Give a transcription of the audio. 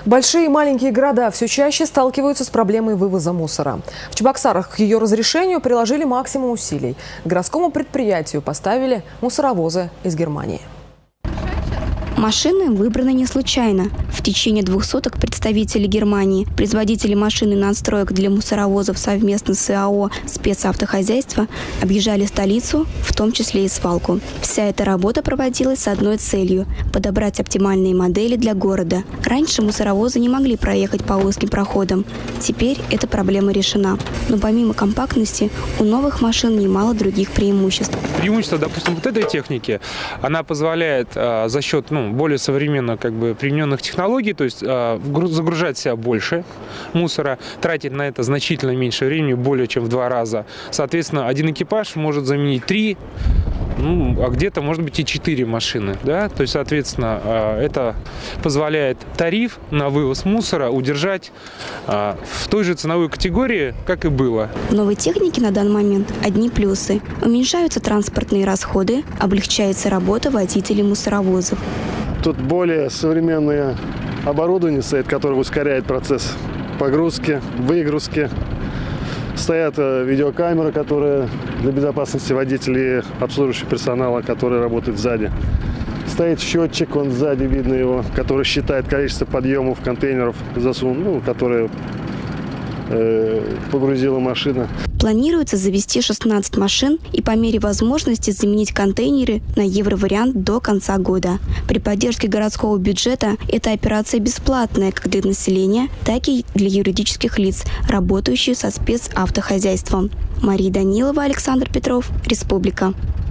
Большие и маленькие города все чаще сталкиваются с проблемой вывоза мусора. В Чебоксарах к ее разрешению приложили максимум усилий. К городскому предприятию поставили мусоровозы из Германии. Машины выбраны не случайно. В течение 2 суток представители Германии, производители машин и надстроек для мусоровозов совместно с ИАО «Спецавтохозяйство» объезжали столицу, в том числе и свалку. Вся эта работа проводилась с одной целью – подобрать оптимальные модели для города. Раньше мусоровозы не могли проехать по узким проходам. Теперь эта проблема решена. Но помимо компактности, у новых машин немало других преимуществ. Преимущество, допустим, вот этой техники, она позволяет за счет более современно примененных технологий, то есть загружать в себя больше мусора, тратить на это значительно меньше времени, более чем в 2 раза. Соответственно, один экипаж может заменить 3, а где-то, может быть, и 4 машины. Да? То есть, соответственно, это позволяет тариф на вывоз мусора удержать в той же ценовой категории, как и было. В новой технике на данный момент одни плюсы. Уменьшаются транспортные расходы, облегчается работа водителей мусоровозов. Тут более современное оборудование стоит, которое ускоряет процесс погрузки, выгрузки. Стоят видеокамеры, которые для безопасности водителей и обслуживающего персонала, который работает сзади. Стоит счетчик, он сзади, видно его, который считает количество подъемов контейнеров, которые погрузила машина. Планируется завести 16 машин и по мере возможности заменить контейнеры на евровариант до конца года. При поддержке городского бюджета эта операция бесплатная как для населения, так и для юридических лиц, работающих со спецавтохозяйством. Мария Данилова, Александр Петров, Республика.